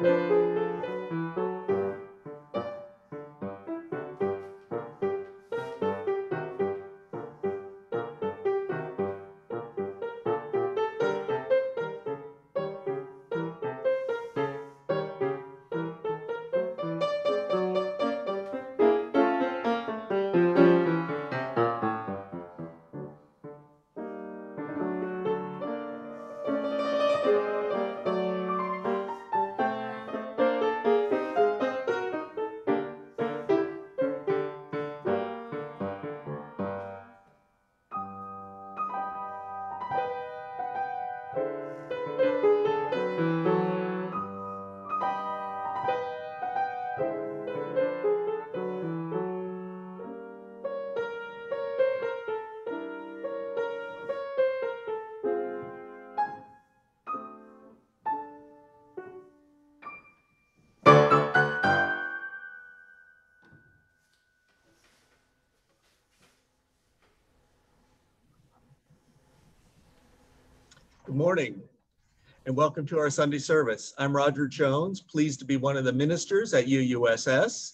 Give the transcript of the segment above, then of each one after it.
Good morning and welcome to our Sunday service. I'm Roger Jones, pleased to be one of the ministers at UUSS.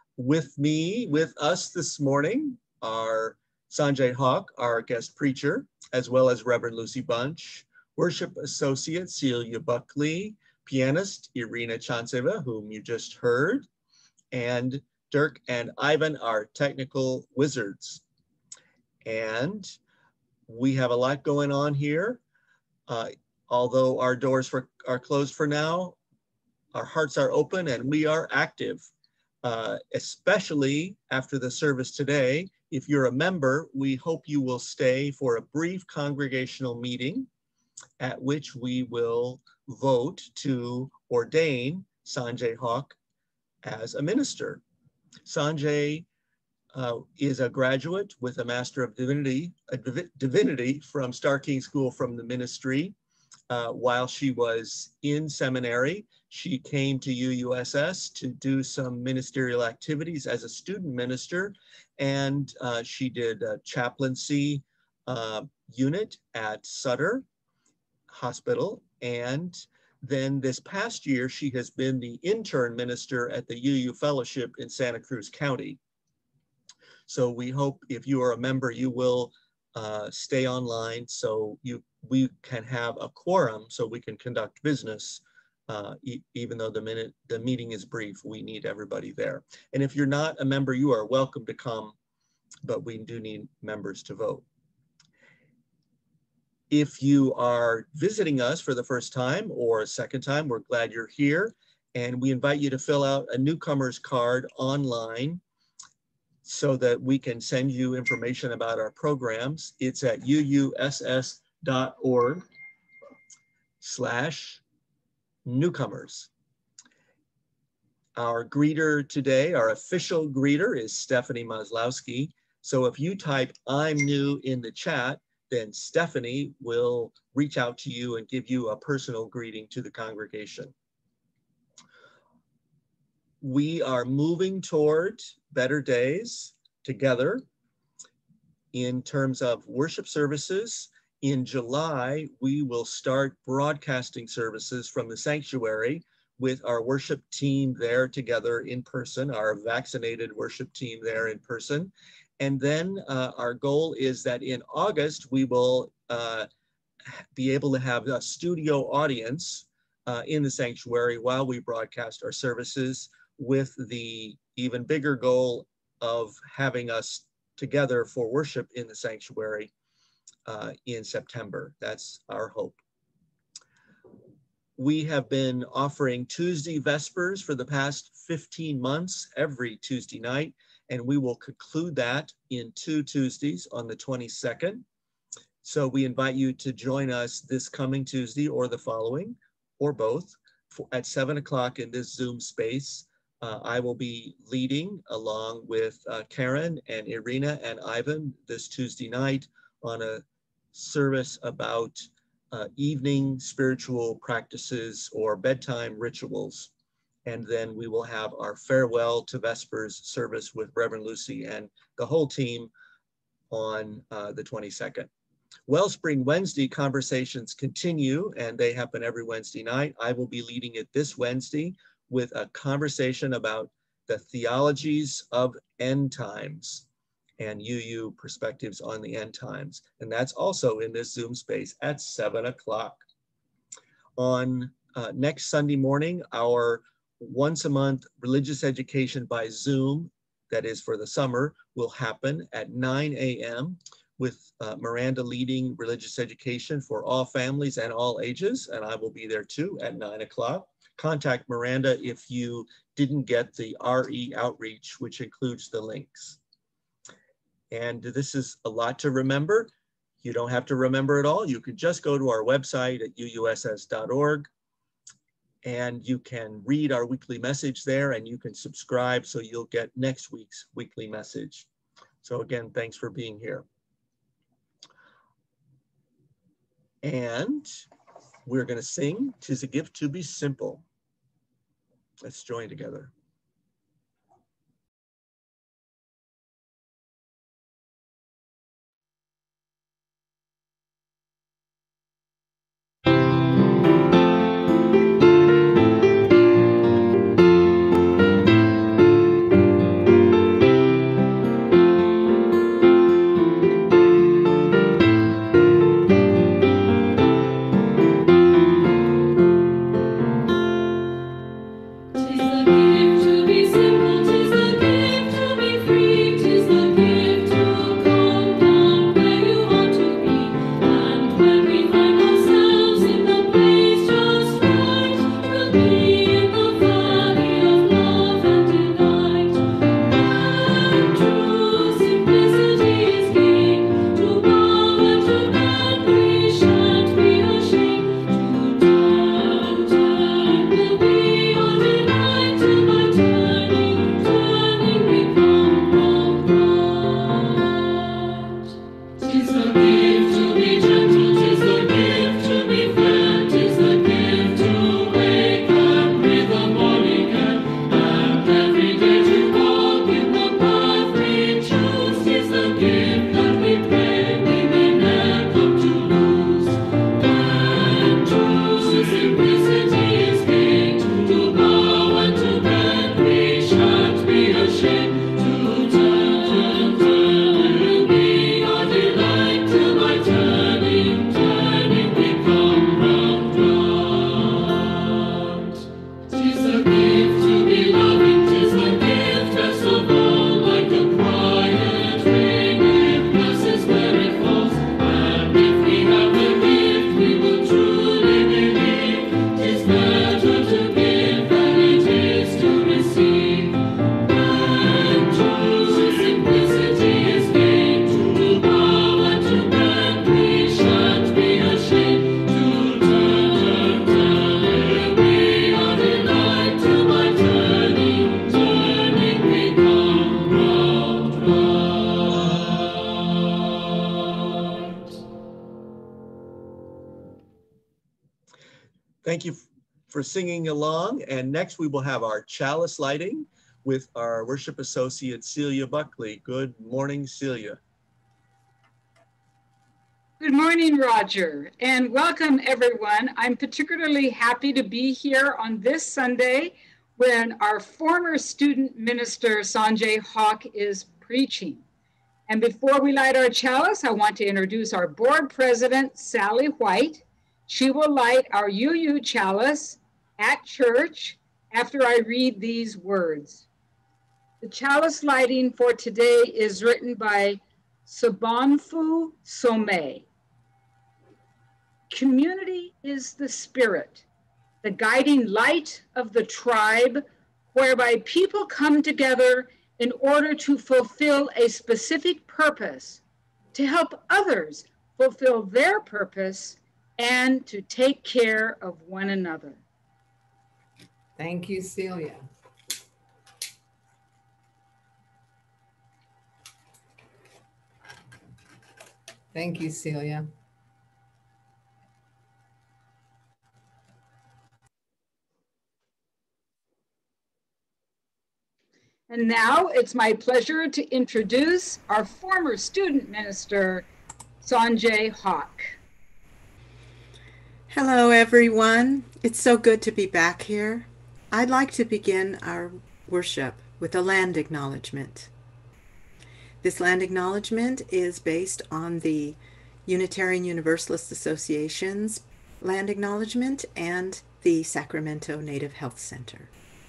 With us this morning are Sanjay Hawk, our guest preacher, as well as Reverend Lucy Bunch, worship associate Celia Buckley, pianist Irina Chantseva, whom you just heard, and Dirk and Ivan, our technical wizards. And we have a lot going on here. Although our doors are closed for now, our hearts are open and we are active, especially after the service today. If you're a member, we hope you will stay for a brief congregational meeting at which we will vote to ordain Sanjay Hawk as a minister. Sanjay is a graduate with a Master of Divinity from Star King School from the ministry. While she was in seminary, she came to UUSS to do some ministerial activities as a student minister, and she did a chaplaincy unit at Sutter Hospital. And then this past year, she has been the intern minister at the UU Fellowship in Santa Cruz County. So we hope if you are a member, you will stay online so we can have a quorum so we can conduct business. Even though the meeting is brief, we need everybody there. And if you're not a member, you are welcome to come, but we do need members to vote. If you are visiting us for the first time or a second time, we're glad you're here. And we invite you to fill out a newcomer's card online so that we can send you information about our programs. It's at uuss.org/newcomers. Our greeter today, our official greeter, is Stephanie Maslowski. So if you type "I'm new" in the chat, then Stephanie will reach out to you and give you a personal greeting to the congregation. We are moving toward better days together in terms of worship services. In July, we will start broadcasting services from the sanctuary with our worship team there together in person, our vaccinated worship team there in person. And then our goal is that in August, we will be able to have a studio audience in the sanctuary while we broadcast our services, with the even bigger goal of having us together for worship in the sanctuary in September. That's our hope. We have been offering Tuesday Vespers for the past 15 months, every Tuesday night, and we will conclude that in 2 Tuesdays on the 22nd. So we invite you to join us this coming Tuesday or the following, or both, at 7 o'clock in this Zoom space. I will be leading along with Karen and Irina and Ivan this Tuesday night on a service about evening spiritual practices or bedtime rituals. And then we will have our farewell to Vespers service with Reverend Lucy and the whole team on the 22nd. Wellspring Wednesday conversations continue, and they happen every Wednesday night. I will be leading it this Wednesday with a conversation about the theologies of end times and UU perspectives on the end times. And that's also in this Zoom space at 7 o'clock. On next Sunday morning, our once a month religious education by Zoom, that is for the summer, will happen at 9 a.m. with Miranda leading religious education for all families and all ages. And I will be there too at 9 o'clock. Contact Miranda if you didn't get the RE outreach, which includes the links. And this is a lot to remember. You don't have to remember it all. You could just go to our website at uuss.org and you can read our weekly message there, and you can subscribe so you'll get next week's weekly message. So again, thanks for being here. And we're going to sing "'Tis a Gift to Be Simple." Let's join together. Thank you for singing along. And next we will have our chalice lighting with our worship associate, Celia Buckley. Good morning, Celia. Good morning, Roger, and welcome everyone. I'm particularly happy to be here on this Sunday when our former student minister, Sanjay Hawk, is preaching. And before we light our chalice, I want to introduce our board president, Sally White. She will light our UU chalice at church after I read these words. The chalice lighting for today is written by Sobonfu Somé. Community is the spirit, the guiding light of the tribe, whereby people come together in order to fulfill a specific purpose, to help others fulfill their purpose, and to take care of one another. Thank you, Celia. Thank you, Celia. And now it's my pleasure to introduce our former student minister, Sanjay Hawk. Hello, everyone. It's so good to be back here. I'd like to begin our worship with a land acknowledgement. This land acknowledgement is based on the Unitarian Universalist Association's land acknowledgement and the Sacramento Native Health Center.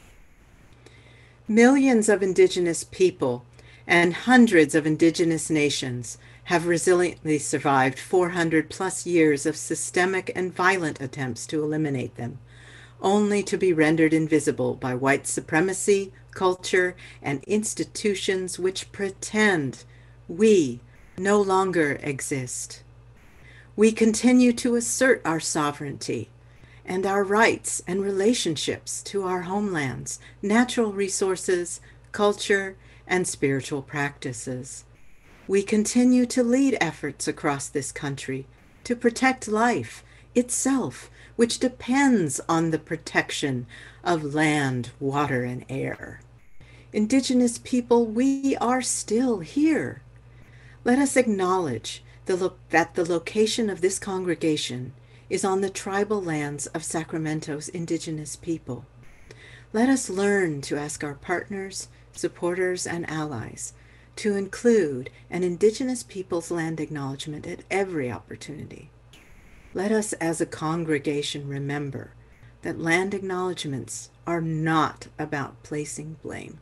Millions of indigenous people and hundreds of indigenous nations have resiliently survived 400 plus years of systemic and violent attempts to eliminate them, only to be rendered invisible by white supremacy, culture, and institutions which pretend we no longer exist. We continue to assert our sovereignty and our rights and relationships to our homelands, natural resources, culture, and spiritual practices. We continue to lead efforts across this country to protect life itself, which depends on the protection of land, water, and air. Indigenous people, we are still here. Let us acknowledge that the location of this congregation is on the tribal lands of Sacramento's indigenous people. Let us learn to ask our partners, supporters, and allies to include an indigenous people's land acknowledgement at every opportunity. Let us as a congregation remember that land acknowledgements are not about placing blame.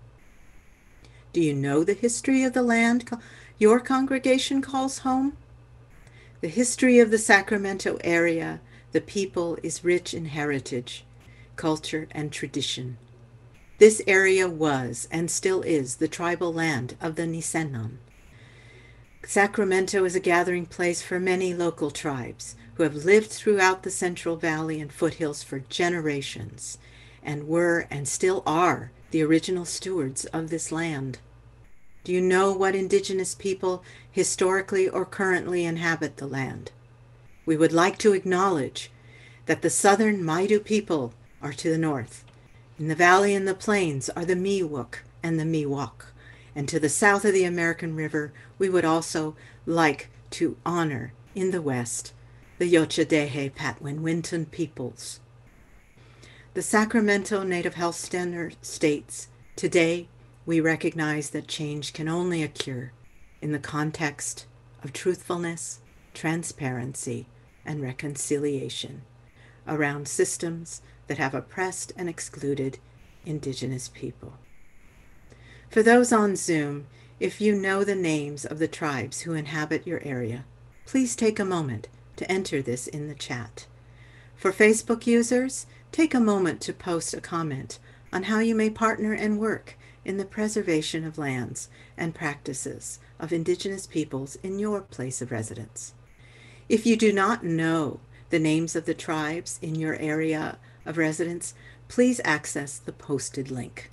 Do you know the history of the land your congregation calls home? The history of the Sacramento area, the people, is rich in heritage, culture, and tradition. This area was and still is the tribal land of the Nisenan. Sacramento is a gathering place for many local tribes who have lived throughout the Central Valley and foothills for generations and were and still are the original stewards of this land. Do you know what indigenous people historically or currently inhabit the land? We would like to acknowledge that the southern Maidu people are to the north. In the valley and the plains are the Miwok and the Miwok. And to the south of the American River, we would also like to honor in the west the Yochadehe Patwin-Winton peoples. The Sacramento Native Health Center states, today we recognize that change can only occur in the context of truthfulness, transparency, and reconciliation around systems that have oppressed and excluded indigenous people. For those on Zoom, if you know the names of the tribes who inhabit your area, please take a moment to enter this in the chat. For Facebook users, take a moment to post a comment on how you may partner and work in the preservation of lands and practices of indigenous peoples in your place of residence. If you do not know the names of the tribes in your area of residence, please access the posted link.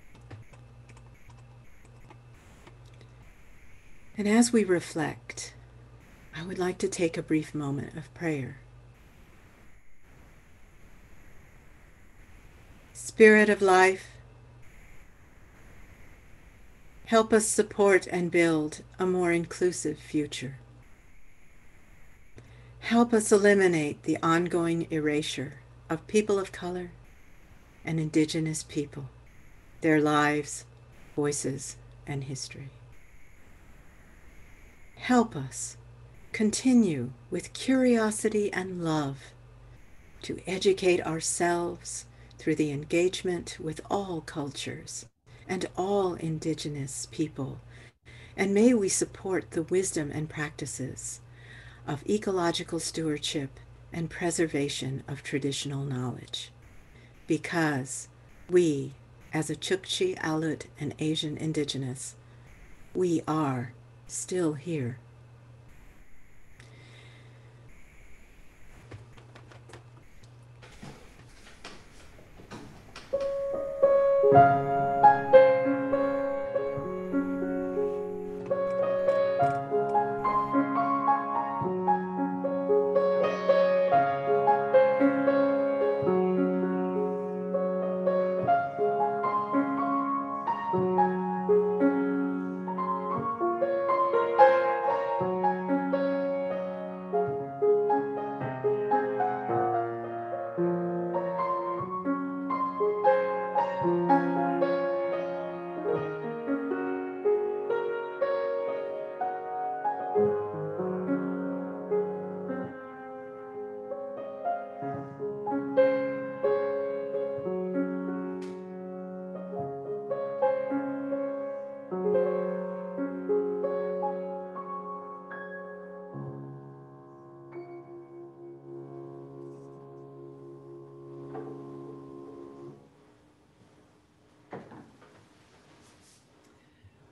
And as we reflect, I would like to take a brief moment of prayer. Spirit of life, help us support and build a more inclusive future. Help us eliminate the ongoing erasure of people of color and indigenous people, their lives, voices, and history. Help us continue with curiosity and love to educate ourselves through the engagement with all cultures and all indigenous people. And may we support the wisdom and practices of ecological stewardship and preservation of traditional knowledge. Because we, as a Chukchi, Aleut, and Asian indigenous, we are still here.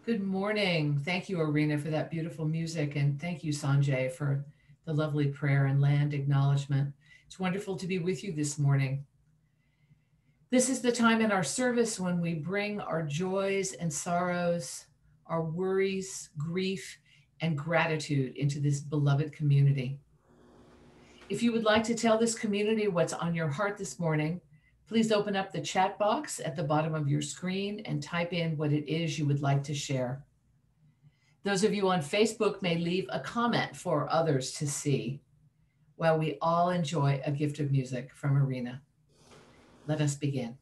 Good morning. Thank you, Arena, for that beautiful music. And thank you, Sanjay, for the lovely prayer and land acknowledgement. It's wonderful to be with you this morning. This is the time in our service when we bring our joys and sorrows, our worries, grief, and gratitude into this beloved community. If you would like to tell this community what's on your heart this morning, please open up the chat box at the bottom of your screen and type in what it is you would like to share. Those of you on Facebook may leave a comment for others to see while we all enjoy a gift of music from Arena. Let us begin.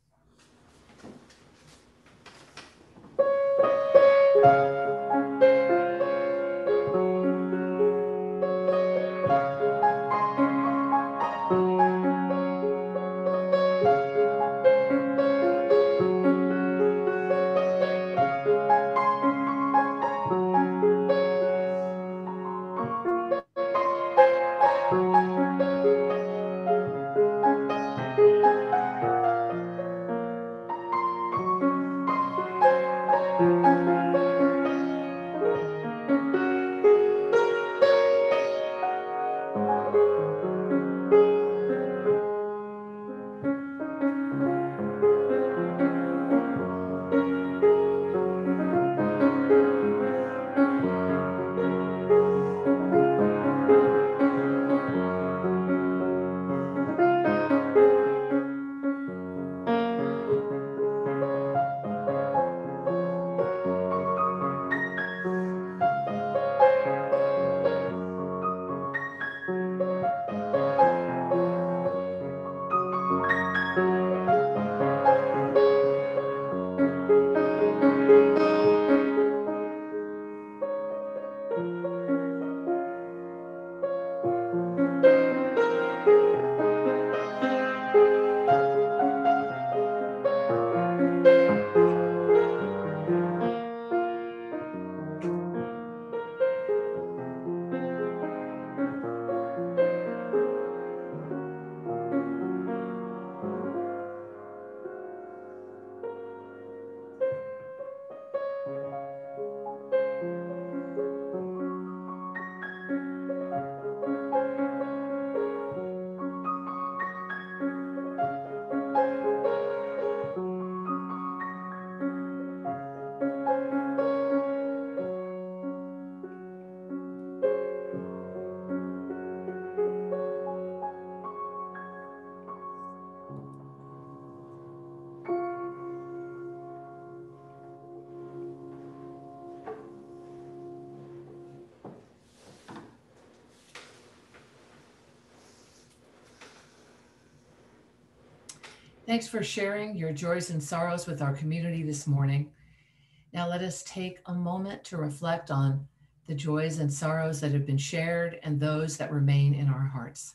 Thanks for sharing your joys and sorrows with our community this morning. Now let us take a moment to reflect on the joys and sorrows that have been shared and those that remain in our hearts.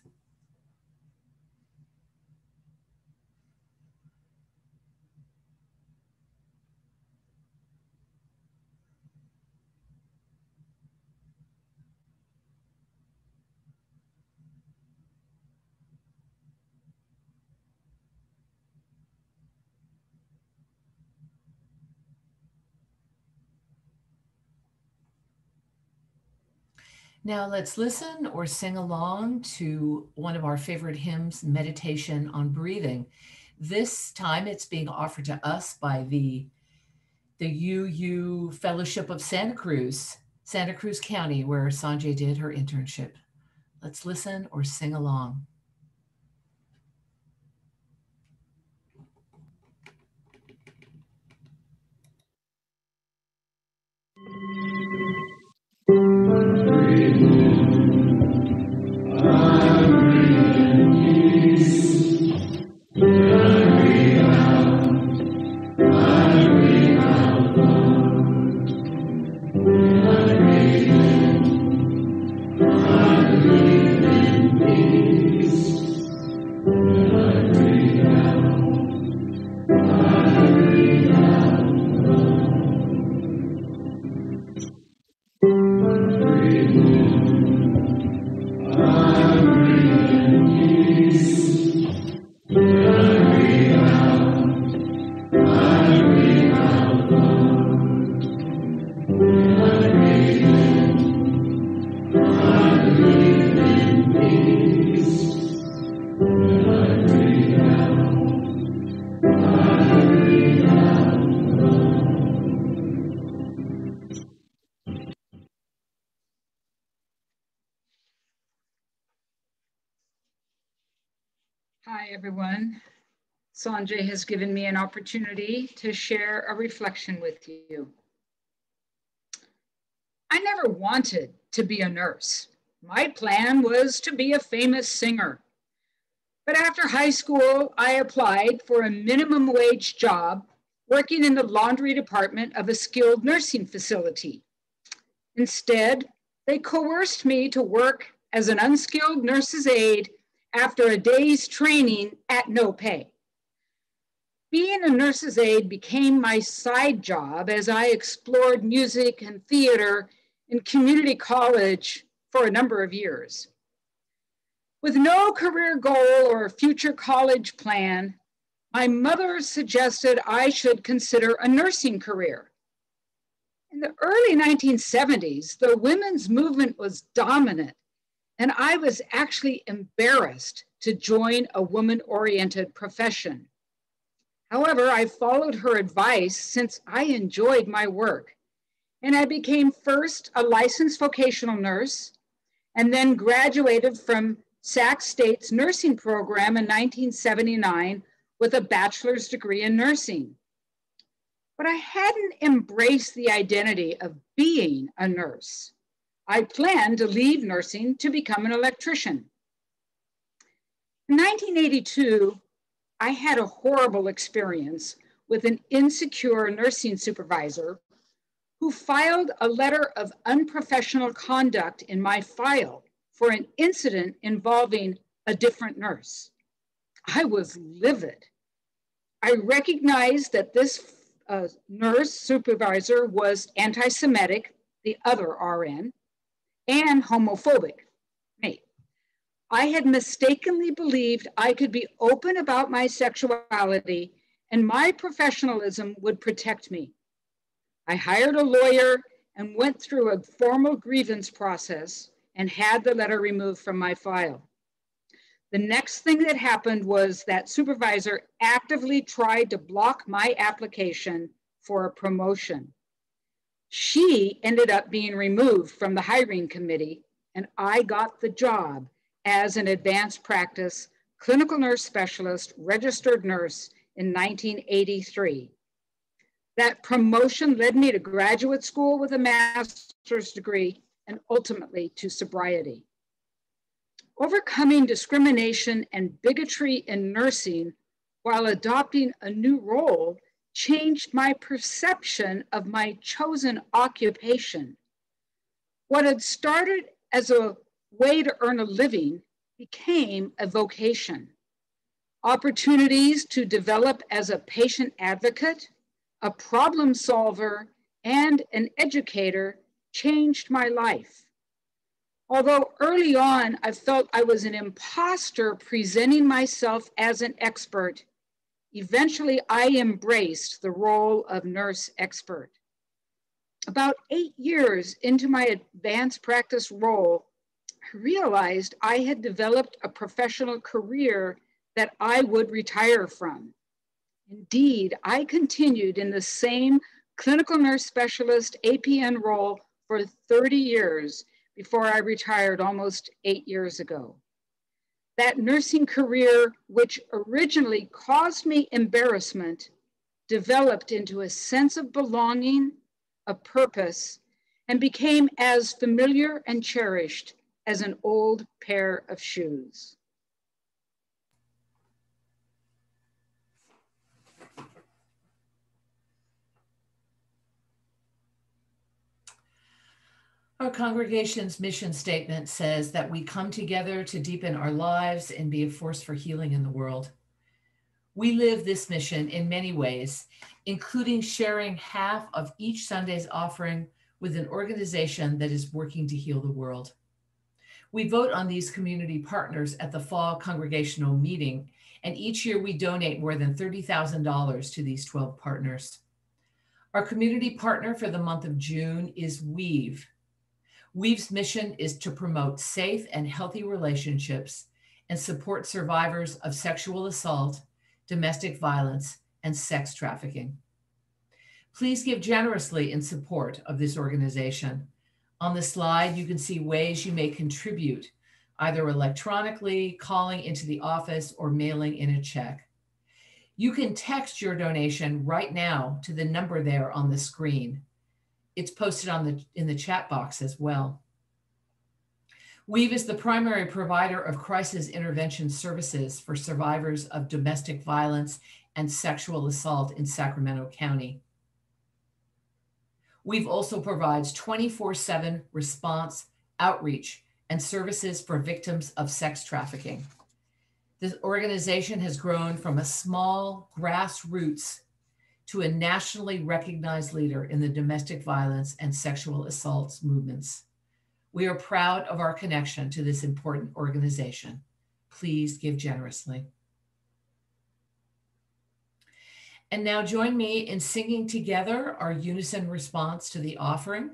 Now let's listen or sing along to one of our favorite hymns, Meditation on Breathing. This time it's being offered to us by the UU Fellowship of Santa Cruz County, where Sanjay did her internship. Let's listen or sing along. Peace. everyone. Sanjay has given me an opportunity to share a reflection with you. I never wanted to be a nurse. My plan was to be a famous singer. But after high school, I applied for a minimum wage job working in the laundry department of a skilled nursing facility. Instead, they coerced me to work as an unskilled nurse's aide after a day's training at no pay. Being a nurse's aide became my side job as I explored music and theater in community college for a number of years. With no career goal or future college plan, my mother suggested I should consider a nursing career. In the early 1970s, the women's movement was dominant, and I was actually embarrassed to join a woman-oriented profession. However, I followed her advice since I enjoyed my work, and I became first a licensed vocational nurse and then graduated from Sac State's nursing program in 1979 with a bachelor's degree in nursing. But I hadn't embraced the identity of being a nurse. I planned to leave nursing to become an electrician. In 1982, I had a horrible experience with an insecure nursing supervisor who filed a letter of unprofessional conduct in my file for an incident involving a different nurse. I was livid. I recognized that this nurse supervisor was anti-Semitic, the other RN, and homophobic, me. I had mistakenly believed I could be open about my sexuality and my professionalism would protect me. I hired a lawyer and went through a formal grievance process and had the letter removed from my file. The next thing that happened was that supervisor actively tried to block my application for a promotion. She ended up being removed from the hiring committee, and I got the job as an advanced practice clinical nurse specialist, registered nurse in 1983. That promotion led me to graduate school with a master's degree and ultimately to sobriety. Overcoming discrimination and bigotry in nursing while adopting a new role changed my perception of my chosen occupation. What had started as a way to earn a living became a vocation. Opportunities to develop as a patient advocate, a problem solver, and an educator changed my life. Although early on, I felt I was an imposter presenting myself as an expert, eventually I embraced the role of nurse expert. About 8 years into my advanced practice role, I realized I had developed a professional career that I would retire from. Indeed, I continued in the same clinical nurse specialist APN role for 30 years before I retired almost 8 years ago. That nursing career, which originally caused me embarrassment, developed into a sense of belonging, a purpose, and became as familiar and cherished as an old pair of shoes. Our congregation's mission statement says that we come together to deepen our lives and be a force for healing in the world. We live this mission in many ways, including sharing half of each Sunday's offering with an organization that is working to heal the world. We vote on these community partners at the fall congregational meeting, and each year we donate more than $30,000 to these 12 partners. Our community partner for the month of June is Weave. Weave's mission is to promote safe and healthy relationships and support survivors of sexual assault, domestic violence, and sex trafficking. Please give generously in support of this organization. On the slide, you can see ways you may contribute either electronically, calling into the office, or mailing in a check. You can text your donation right now to the number there on the screen. It's posted in the chat box as well. Weave is the primary provider of crisis intervention services for survivors of domestic violence and sexual assault in Sacramento County. Weave also provides 24/7 response, outreach, and services for victims of sex trafficking. This organization has grown from a small grassroots to a nationally recognized leader in the domestic violence and sexual assaults movements. We are proud of our connection to this important organization. Please give generously. And now join me in singing together our unison response to the offering.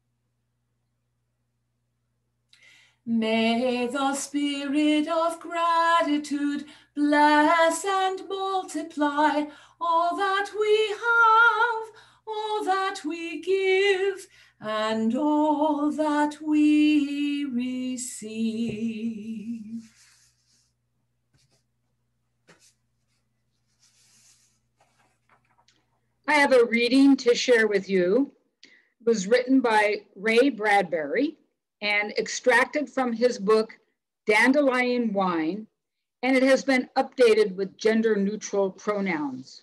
May the spirit of gratitude bless and multiply all that we have, all that we give, and all that we receive. I have a reading to share with you. It was written by Ray Bradbury and extracted from his book, Dandelion Wine, and it has been updated with gender-neutral pronouns.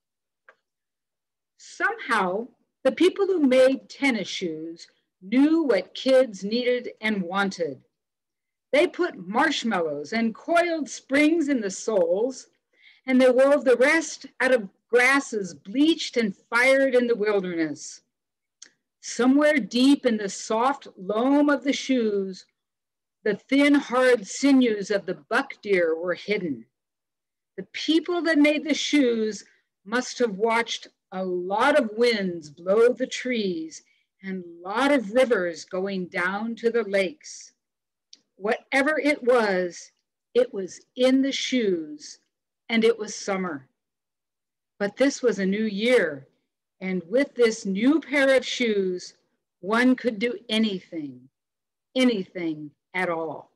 Somehow, the people who made tennis shoes knew what kids needed and wanted. They put marshmallows and coiled springs in the soles, and they wove the rest out of grasses bleached and fired in the wilderness. Somewhere deep in the soft loam of the shoes, the thin, hard sinews of the buck deer were hidden. The people that made the shoes must have watched a lot of winds blow the trees and a lot of rivers going down to the lakes. Whatever it was in the shoes, and it was summer. But this was a new year, and with this new pair of shoes, one could do anything, anything at all.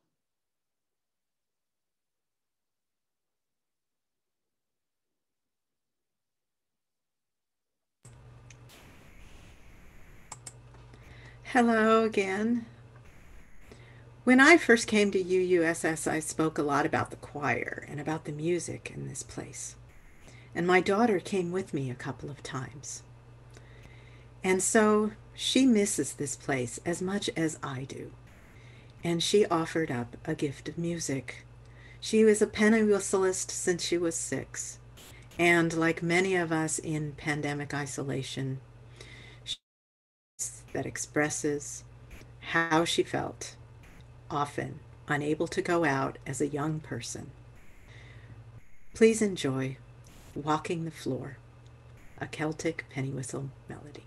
Hello again. When I first came to UUSS, I spoke a lot about the choir and about the music in this place. And my daughter came with me a couple of times. And so she misses this place as much as I do. And she offered up a gift of music. She was a penny whistleist since she was 6. And like many of us in pandemic isolation, that expresses how she felt, often unable to go out as a young person. Please enjoy Walking the Floor, a Celtic penny whistle melody.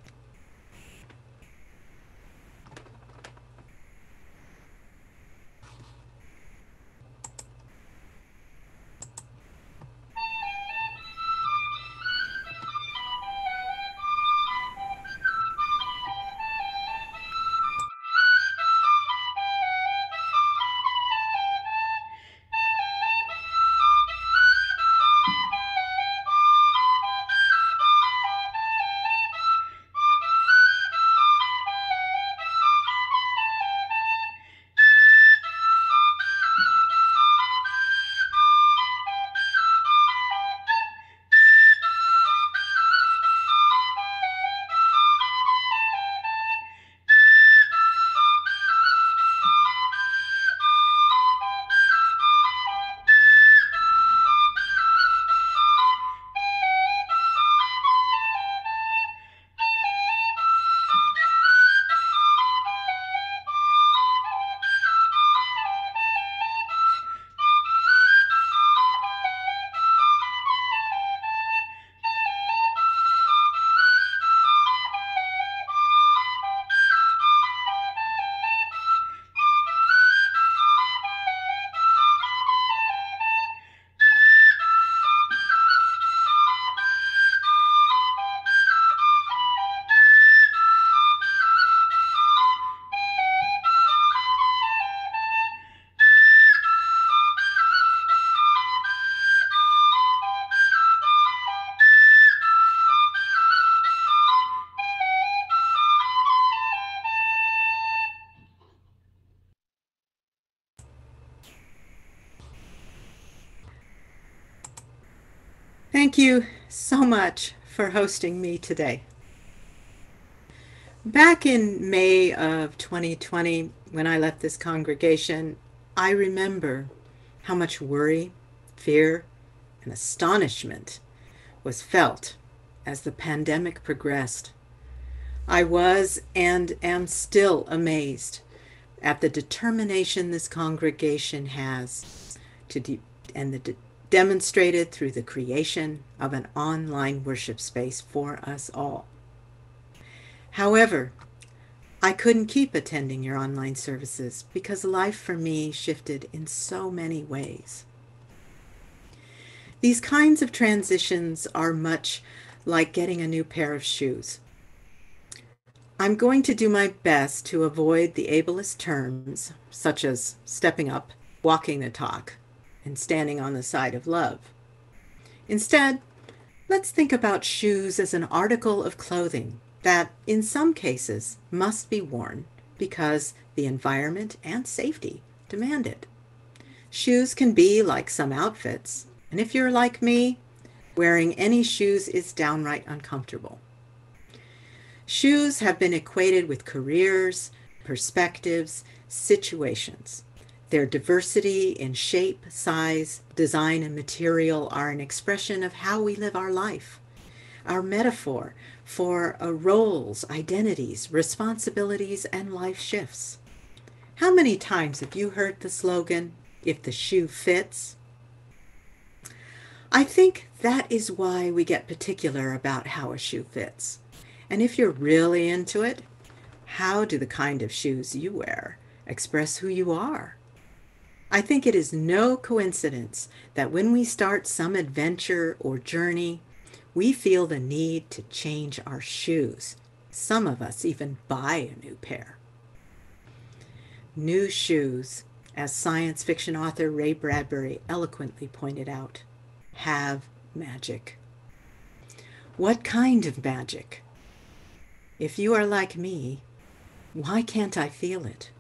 Thank you so much for hosting me today. Back in May of 2020, when I left this congregation, I remember how much worry, fear, and astonishment was felt as the pandemic progressed. I was and am still amazed at the determination this congregation has demonstrated through the creation of an online worship space for us all. However, I couldn't keep attending your online services because life for me shifted in so many ways. These kinds of transitions are much like getting a new pair of shoes. I'm going to do my best to avoid the ableist terms such as stepping up, walking the talk, and standing on the side of love. Instead, let's think about shoes as an article of clothing that, in some cases, must be worn because the environment and safety demand it. Shoes can be like some outfits, and if you're like me, wearing any shoes is downright uncomfortable. Shoes have been equated with careers, perspectives, situations. Their diversity in shape, size, design, and material are an expression of how we live our life. Our metaphor for roles, identities, responsibilities, and life shifts. How many times have you heard the slogan, "If the shoe fits"? I think that is why we get particular about how a shoe fits. And if you're really into it, how do the kind of shoes you wear express who you are? I think it is no coincidence that when we start some adventure or journey, we feel the need to change our shoes. Some of us even buy a new pair. New shoes, as science fiction author Ray Bradbury eloquently pointed out, have magic. What kind of magic? If you are like me, why can't I feel it?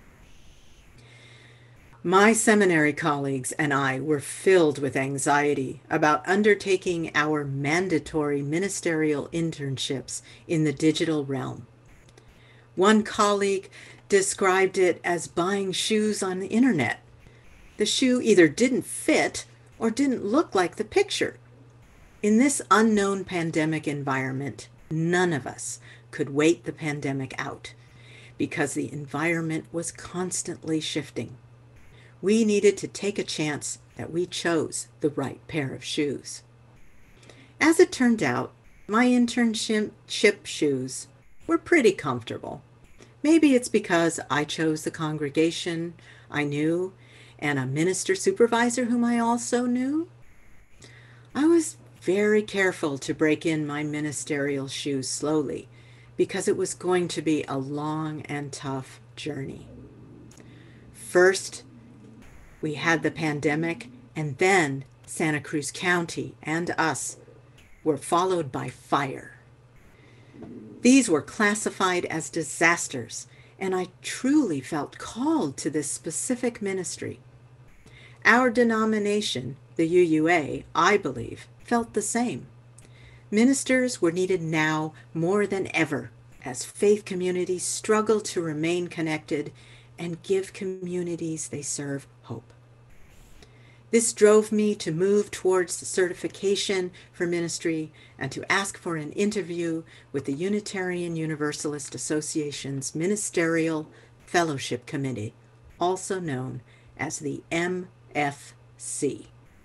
My seminary colleagues and I were filled with anxiety about undertaking our mandatory ministerial internships in the digital realm. One colleague described it as buying shoes on the internet. The shoe either didn't fit or didn't look like the picture. In this unknown pandemic environment, none of us could wait the pandemic out because the environment was constantly shifting. We needed to take a chance that we chose the right pair of shoes. As it turned out, my internship shoes were pretty comfortable. Maybe it's because I chose the congregation I knew and a minister supervisor whom I also knew. I was very careful to break in my ministerial shoes slowly because it was going to be a long and tough journey. First, we had the pandemic, and then Santa Cruz County and us were followed by fire. These were classified as disasters, and I truly felt called to this specific ministry. Our denomination, the UUA, I believe, felt the same. Ministers were needed now more than ever as faith communities struggle to remain connected and give communities they serve hope. This drove me to move towards the certification for ministry and to ask for an interview with the Unitarian Universalist Association's Ministerial Fellowship Committee, also known as the MFC.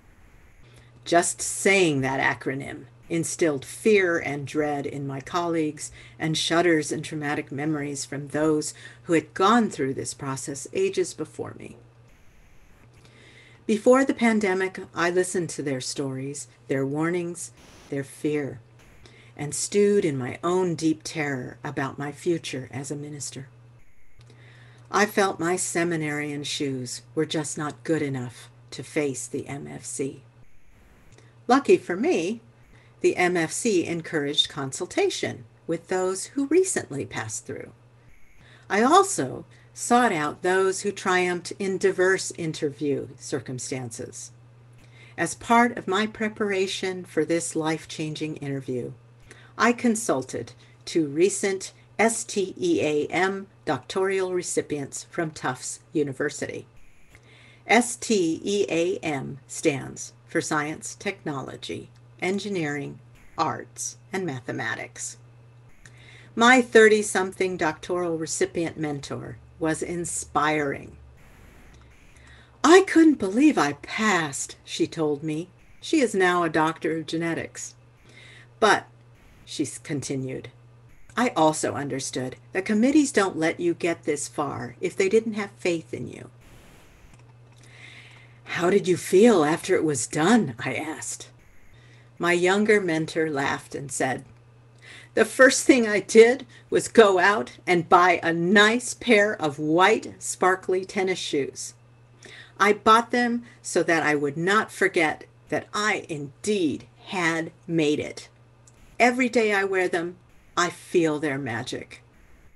Just saying that acronym instilled fear and dread in my colleagues and shudders and traumatic memories from those who had gone through this process ages before me. Before the pandemic, I listened to their stories, their warnings, their fear, and stewed in my own deep terror about my future as a minister. I felt my seminarian shoes were just not good enough to face the MFC. Lucky for me, the MFC encouraged consultation with those who recently passed through. I also sought out those who triumphed in diverse interview circumstances. As part of my preparation for this life-changing interview, I consulted 2 recent STEAM doctoral recipients from Tufts University. STEAM stands for Science, Technology, Engineering, Arts, and Mathematics. My 30-something doctoral recipient mentor was inspiring. I couldn't believe I passed, she told me. She is now a doctor of genetics. But, she continued, I also understood that committees don't let you get this far if they didn't have faith in you. How did you feel after it was done? I asked. My younger mentor laughed and said, the first thing I did was go out and buy a nice pair of white, sparkly tennis shoes. I bought them so that I would not forget that I indeed had made it. Every day I wear them, I feel their magic.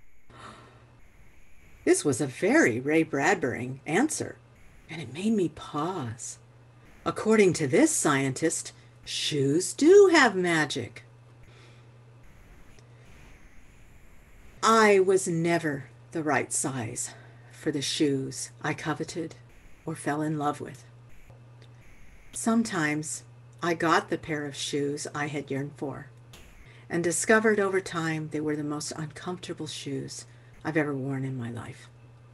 This was a very Ray Bradbury answer, and it made me pause. According to this scientist, shoes do have magic. I was never the right size for the shoes I coveted or fell in love with. Sometimes I got the pair of shoes I had yearned for and discovered over time they were the most uncomfortable shoes I've ever worn in my life.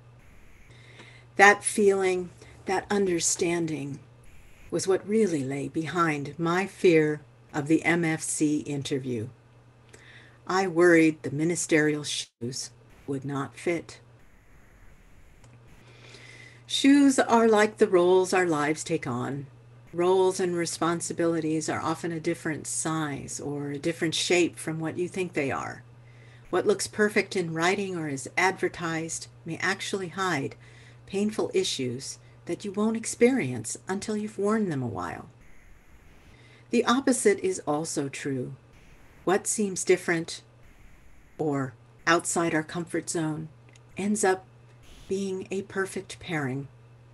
That feeling, that understanding, was what really lay behind my fear of the MFC interview. I worried the ministerial shoes would not fit. Shoes are like the roles our lives take on. Roles and responsibilities are often a different size or a different shape from what you think they are. What looks perfect in writing or is advertised may actually hide painful issues that you won't experience until you've worn them a while. The opposite is also true. What seems different or outside our comfort zone ends up being a perfect pairing.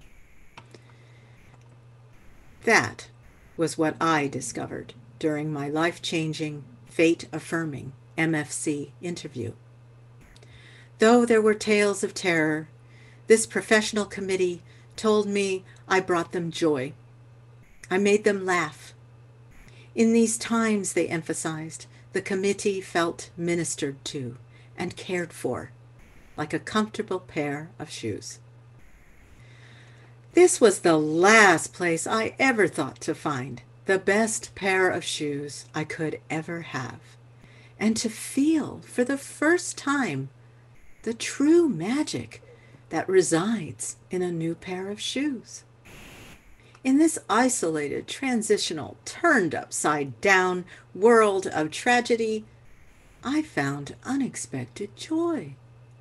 That was what I discovered during my life-changing, fate-affirming MFC interview. Though there were tales of terror, this professional committee told me I brought them joy. I made them laugh. In these times, they emphasized, the committee felt ministered to and cared for, like a comfortable pair of shoes. This was the last place I ever thought to find the best pair of shoes I could ever have, and to feel for the first time the true magic that resides in a new pair of shoes. In this isolated, transitional, turned upside down world of tragedy, I found unexpected joy.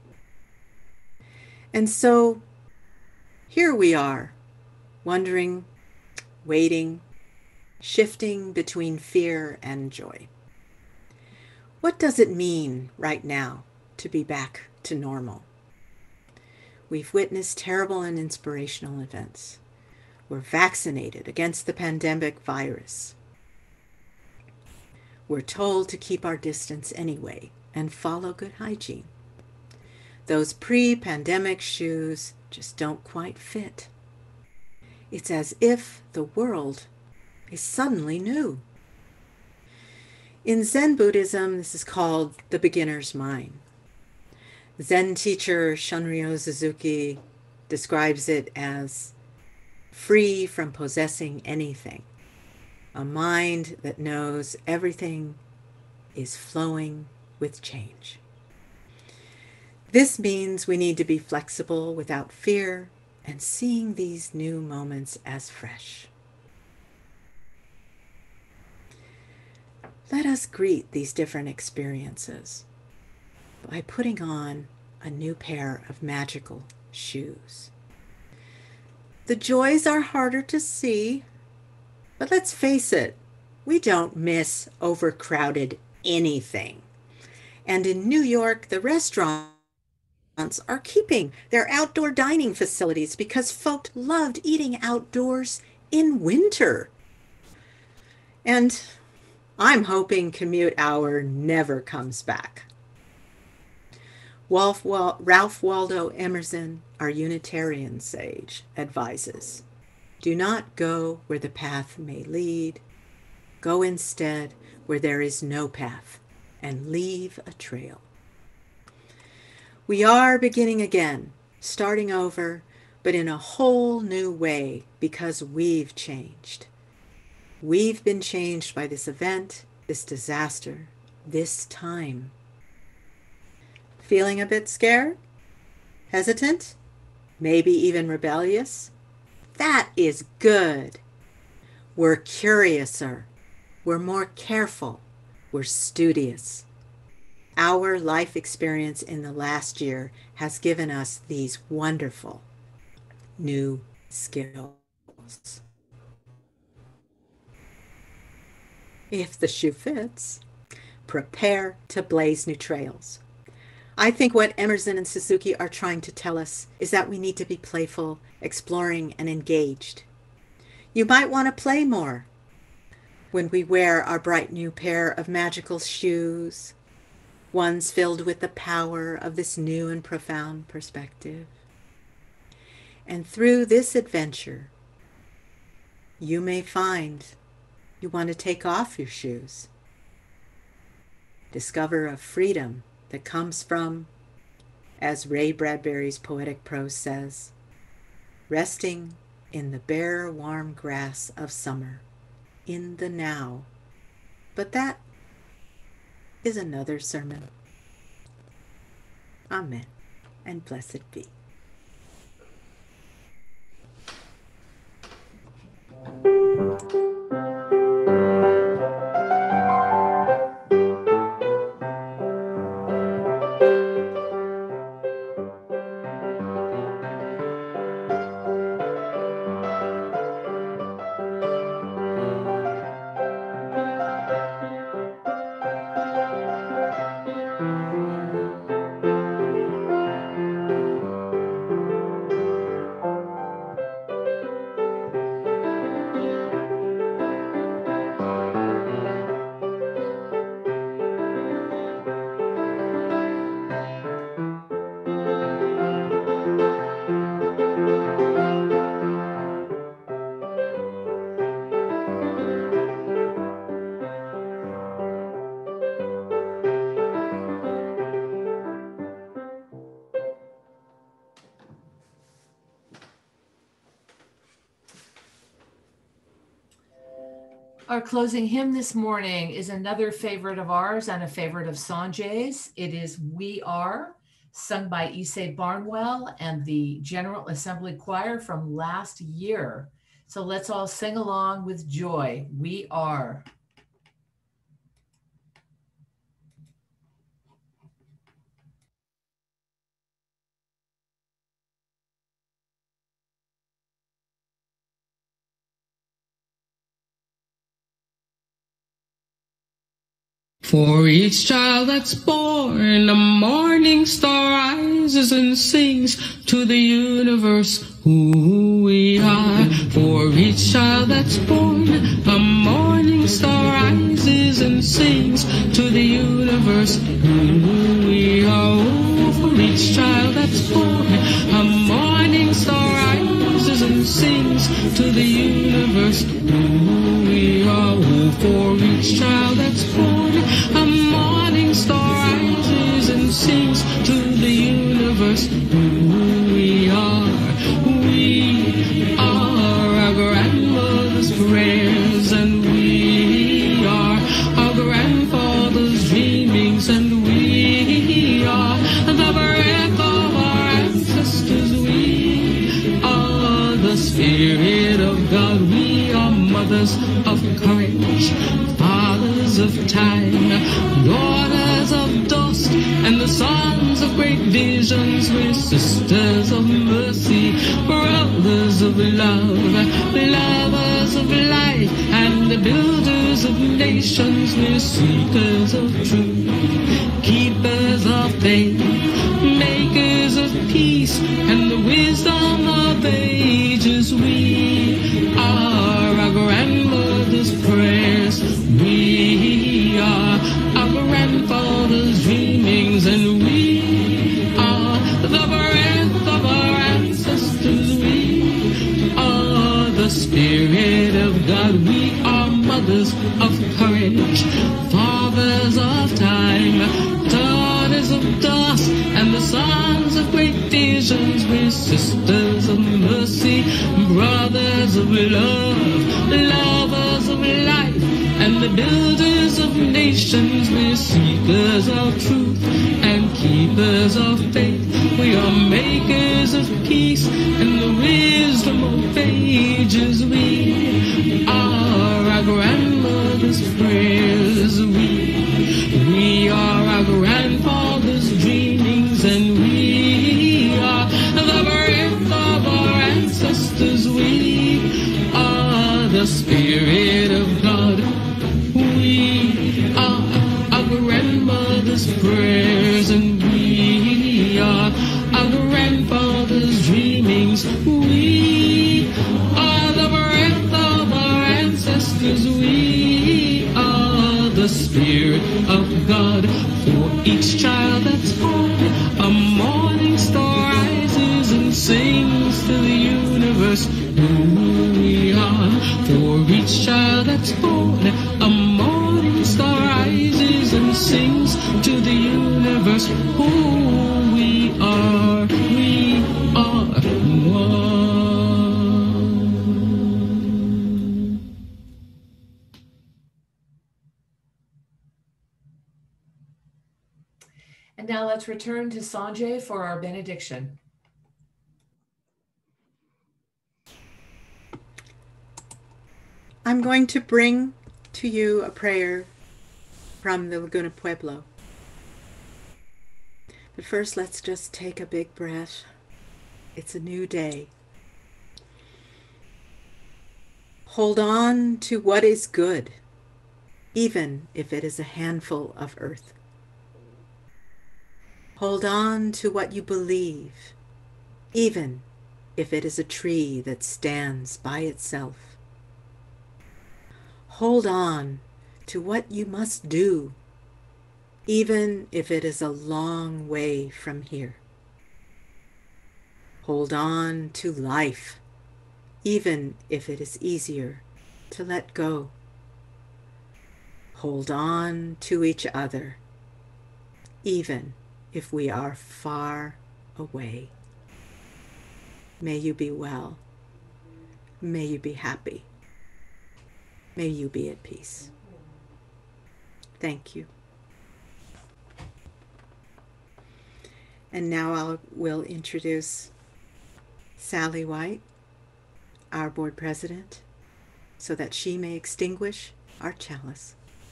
And so here we are, wondering, waiting, shifting between fear and joy. What does it mean right now to be back to normal? We've witnessed terrible and inspirational events. We're vaccinated against the pandemic virus. We're told to keep our distance anyway and follow good hygiene. Those pre-pandemic shoes just don't quite fit. It's as if the world is suddenly new. In Zen Buddhism, this is called the beginner's mind. Zen teacher Shunryu Suzuki describes it as free from possessing anything, a mind that knows everything is flowing with change. This means we need to be flexible without fear and seeing these new moments as fresh. Let us greet these different experiences by putting on a new pair of magical shoes. The joys are harder to see, but let's face it, we don't miss overcrowded anything. And in New York, the restaurants are keeping their outdoor dining facilities because folk loved eating outdoors in winter And I'm hoping commute hour never comes back. Ralph Waldo Emerson, our Unitarian sage, advises, "Do not go where the path may lead. Go instead where there is no path, and leave a trail." We are beginning again, starting over, but in a whole new way because we've changed. We've been changed by this event, this disaster, this time. Feeling a bit scared? Hesitant? Maybe even rebellious? That is good. We're curiouser. We're more careful. We're studious. Our life experience in the last year has given us these wonderful new skills. If the shoe fits, prepare to blaze new trails. I think what Emerson and Suzuki are trying to tell us is that we need to be playful, exploring, and engaged. You might want to play more when we wear our bright new pair of magical shoes, ones filled with the power of this new and profound perspective. And through this adventure, you may find you want to take off your shoes. Discover a freedom that comes from, as Ray Bradbury's poetic prose says, resting in the bare, warm grass of summer, in the now. But that is another sermon. Amen, and blessed be. Our closing hymn this morning is another favorite of ours and a favorite of Sanjay's. It is We Are, sung by Issei Barnwell and the General Assembly Choir from last year. So let's all sing along with joy. We are. For each child that's born, a morning star rises and sings to the universe who we are. For each child that's born, a morning star rises and sings to the universe who we are. Oh, for each child that's born, a morning star rises and sings to the universe who we are. Oh, for each child that's born, a morning star rises and sings to the universe who we are. We are our grandmother's prayers, and we are our grandfather's dreamings, and we are the breath of our ancestors. We are the Spirit of God. We are mothers of courage, fathers of time, daughters of dust, and the sons of great visions. We're sisters of mercy, brothers of love, lovers of life, and the builders of nations. We're seekers of truth, keepers of faith, makers of peace, and the wisdom of ages. We are our grandmother's prayers. sisters of mercy, brothers of love, lovers of life, and the builders of nations. We're seekers of truth and keepers of faith. We are makers of peace and the wisdom of ages. We are our grandmother's prayers. We are our grandfather's dreamings, and we are the breath of our ancestors. We are the Spirit of God. We are our grandmother's prayers, and we are our grandfather's dreamings. We are the breath of our ancestors. We are the Spirit of God. For each child that's born, a morning star rises and sings to the universe who we are. For each child that's born, a morning star rises and sings to the universe who we are. We are one. And now let's return to Sanjay for our benediction. I'm going to bring to you a prayer from the Laguna Pueblo. But first, let's just take a big breath. It's a new day. Hold on to what is good, even if it is a handful of earth. Hold on to what you believe, even if it is a tree that stands by itself. Hold on to what you must do, even if it is a long way from here. Hold on to life, even if it is easier to let go. Hold on to each other, even if we are far away. May you be well. May you be happy. May you be at peace. Thank you. And now I will introduce Sally White, our board president, so that she may extinguish our chalice.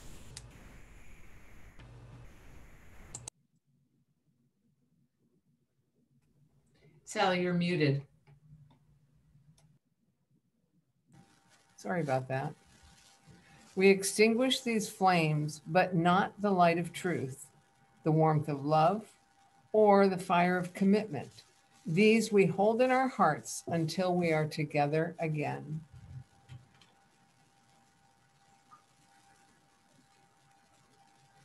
Sally, you're muted. Sorry about that. We extinguish these flames, but not the light of truth, the warmth of love, or the fire of commitment. These we hold in our hearts until we are together again.